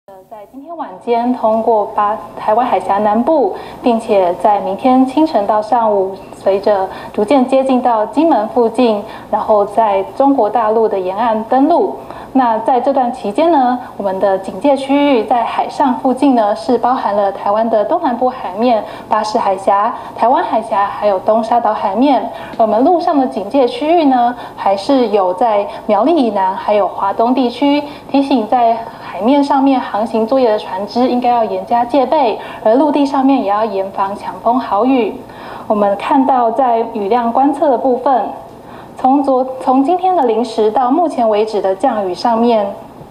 在今天晚间通过台湾海峡南部，并且在明天清晨到上午，随着逐渐接近到金门附近，然后在中国大陆的沿岸登陆。那在这段期间呢，我们的警戒区域在海上附近呢，是包含了台湾的东南部海面、巴士海峡、台湾海峡，还有东沙岛海面。我们陆上的警戒区域呢，还是有在苗栗以南，还有华东地区，提醒在海面上面航行作业的船只应该要严加戒备，而陆地上面也要严防强风豪雨。我们看到在雨量观测的部分，从今天的0时到目前为止的降雨上面，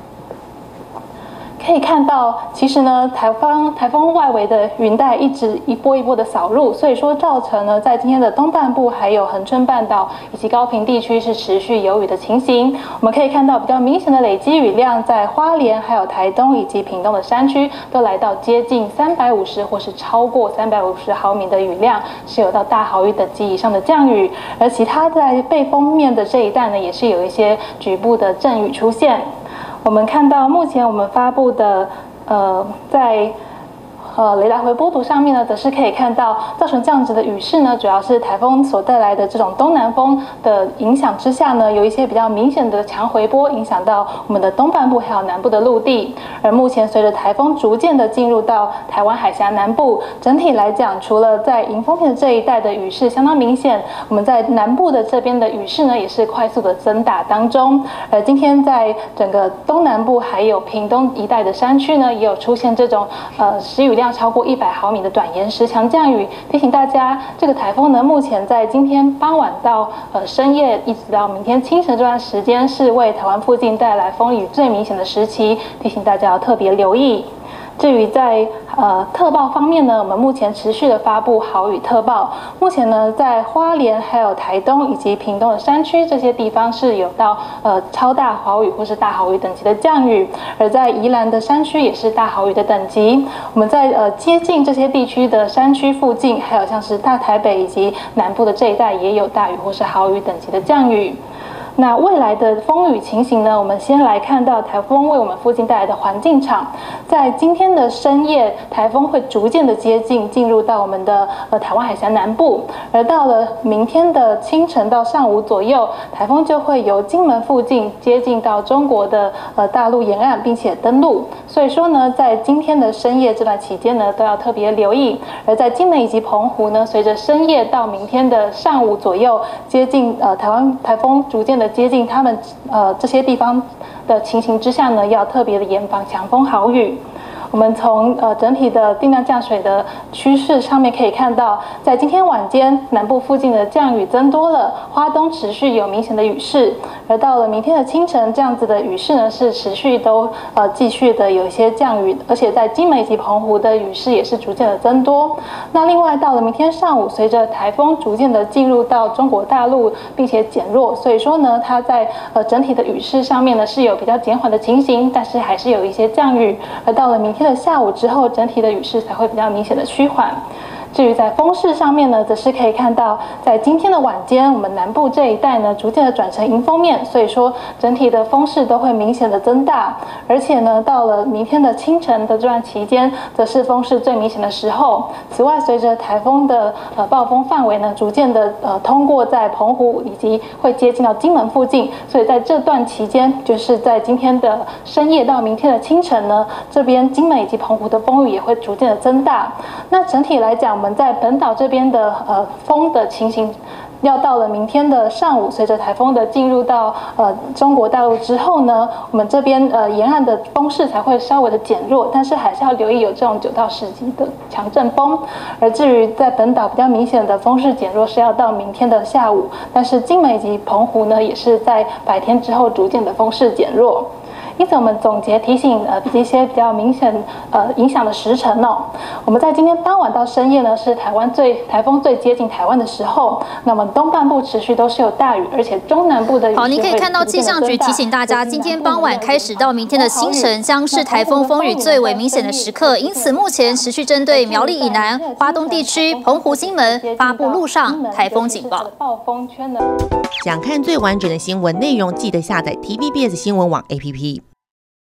可以看到，其实呢，台风外围的云带一直一波一波的扫入，所以说造成呢，在今天的东半部还有恒春半岛以及高屏地区是持续有雨的情形。我们可以看到比较明显的累积雨量，在花莲、还有台东以及屏东的山区，都来到接近350或是超过350毫米的雨量，是有到大豪雨等级以上的降雨。而其他在背风面的这一带呢，也是有一些局部的阵雨出现。我们看到目前我们发布的在雷达回波图上面呢，则是可以看到造成这样子的雨势呢，主要是台风所带来的这种东南风的影响之下呢，有一些比较明显的强回波影响到我们的东半部还有南部的陆地。而目前随着台风逐渐的进入到台湾海峡南部，整体来讲，除了在迎风面的这一带的雨势相当明显，我们在南部的这边的雨势呢，也是快速的增大当中。而今天在整个东南部还有屏东一带的山区呢，也有出现这种时雨量超过100毫米的短延时强降雨，提醒大家，这个台风呢，目前在今天傍晚到深夜，一直到明天清晨这段时间，是为台湾附近带来风雨最明显的时期，提醒大家要特别留意。至于在特报方面呢，我们目前持续的发布豪雨特报。目前呢，在花莲、还有台东以及屏东的山区这些地方是有到超大豪雨或是大豪雨等级的降雨，而在宜兰的山区也是大豪雨的等级。我们在接近这些地区的山区附近，还有像是大台北以及南部的这一带，也有大雨或是豪雨等级的降雨。那未来的风雨情形呢？我们先来看到台风为我们附近带来的环境场。在今天的深夜，台风会逐渐的接近，进入到我们的台湾海峡南部。而到了明天的清晨到上午左右，台风就会由金门附近接近到中国的大陆沿岸，并且登陆。所以说呢，在今天的深夜这段期间呢，都要特别留意。而在金门以及澎湖呢，随着深夜到明天的上午左右，接近台风逐渐的接近他们这些地方的情形之下呢，要特别的严防强风豪雨。我们从整体的定量降水的趋势上面可以看到，在今天晚间南部附近的降雨增多了，花东持续有明显的雨势，而到了明天的清晨，这样子的雨势呢是持续都继续的有一些降雨，而且在金门以及澎湖的雨势也是逐渐的增多。那另外到了明天上午，随着台风逐渐的进入到中国大陆，并且减弱，所以说呢，它在整体的雨势上面呢是有比较减缓的情形，但是还是有一些降雨。而到了明天的下午之后，整体的雨势才会比较明显的趋缓。至于在风势上面呢，则是可以看到，在今天的晚间，我们南部这一带呢，逐渐的转成迎风面，所以说整体的风势都会明显的增大。而且呢，到了明天的清晨的这段期间，则是风势最明显的时候。此外，随着台风的暴风范围呢，逐渐的通过在澎湖以及会接近到金门附近，所以在这段期间，就是在今天的深夜到明天的清晨呢，这边金门以及澎湖的风雨也会逐渐的增大。那整体来讲，我们在本岛这边的风的情形，要到了明天的上午，随着台风的进入到中国大陆之后呢，我们这边沿岸的风势才会稍微的减弱，但是还是要留意有这种9到10级的强阵风。而至于在本岛比较明显的风势减弱是要到明天的下午，但是金门以及澎湖呢，也是在白天之后逐渐的风势减弱。因此，我们总结提醒一些比较明显影响的时程哦。我们在今天傍晚到深夜呢，是台风最接近台湾的时候。那么东半部持续都是有大雨，而且中南部的雨势会逐渐的增大。 好，您可以看到气象局提醒大家，今天傍晚开始到明天的清晨，将是台风风雨最为明显的时刻。因此，目前持续针对苗栗以南、花东地区、澎湖、金门发布陆上台风警报。 暴风圈呢？ 想看最完整的新闻内容，记得下载 TVBS 新闻网 APP。